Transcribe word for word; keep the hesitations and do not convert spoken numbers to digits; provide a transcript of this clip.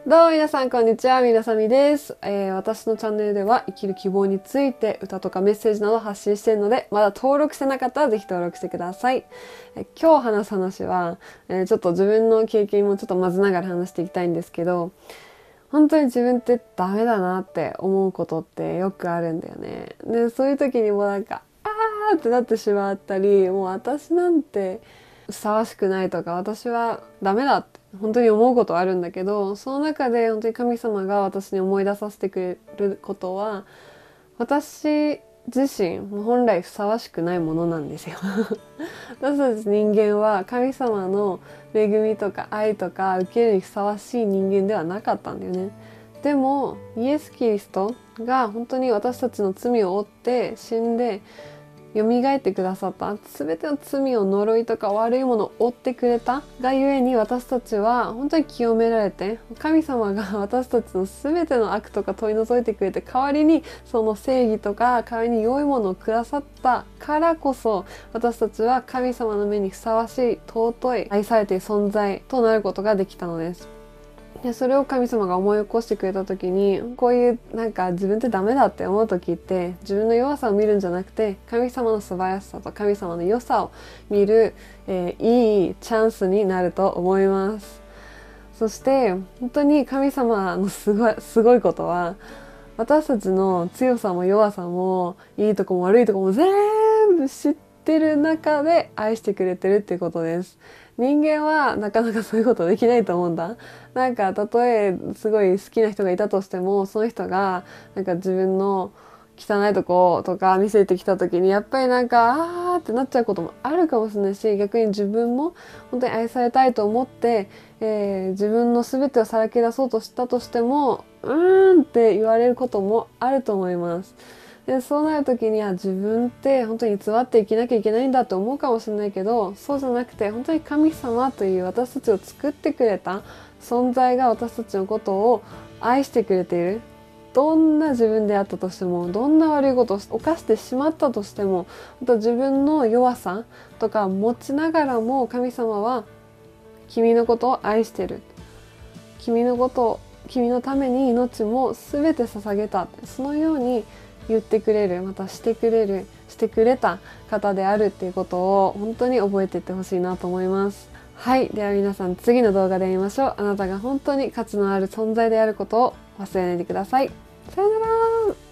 どうも皆さんこんにちは、みなさみです、えー、私のチャンネルでは生きる希望について歌とかメッセージなど発信しているので、まだ登録してなかったらぜひ登録してください。えー、今日話す話は、えー、ちょっと自分の経験もちょっと混ぜながら話していきたいんですけど、本当に自分ってダメだなって思うことってよくあるんだよね。で、そういう時にもなんかあーってなってしまったり、もう私なんてふさわしくないとか、私はダメだって本当に思うことはあるんだけど、その中で本当に神様が私に思い出させてくれることは、私自身本来ふさわしくないものなんですよ。私たち人間は神様の恵みとか愛とか受けるにふさわしい人間ではなかったんだよね。でもイエス・キリストが本当に私たちの罪を負って死んで蘇ってくださった、全ての罪を呪いとか悪いものを負ってくれたがゆえに、私たちは本当に清められて、神様が私たちの全ての悪とか取り除いてくれて、代わりにその正義とか代わりに良いものをくださったからこそ、私たちは神様の目にふさわしい尊い愛されている存在となることができたのです。でそれを神様が思い起こしてくれた時に、こういうなんか自分ってダメだって思う時って、自分の弱さを見るんじゃなくて、神様の素晴らしさと神様の良さを見る、えー、いいチャンスになると思います。そして本当に神様のすごいすごいことは、私たちの強さも弱さもいいとこも悪いとこも全部知ってる中で愛してくれてるっていうことです。人間はなかなかそういうことできないと思うんだ。なんかたとえすごい好きな人がいたとしても、その人がなんか自分の汚いとことか見せてきた時に、やっぱりなんかあーってなっちゃうこともあるかもしれないし、逆に自分も本当に愛されたいと思って、えー、自分の全てをさらけ出そうとしたとしても、うーんって言われることもあると思います。でそうなる時には、自分って本当に偽って生きなきゃいけないんだって思うかもしれないけど、そうじゃなくて、本当に神様という私たちを作ってくれた存在が私たちのことを愛してくれている。どんな自分であったとしても、どんな悪いことを犯してしまったとしても、自分の弱さとか持ちながらも、神様は君のことを愛してる。君のことを、君のために命も全て捧げた。そのように言ってくれる、またしてくれる、してくれた方であるっていうことを本当に覚えていってほしいなと思います。はい、では皆さん、次の動画で会いましょう。あなたが本当に価値のある存在であることを忘れないでください。さよなら。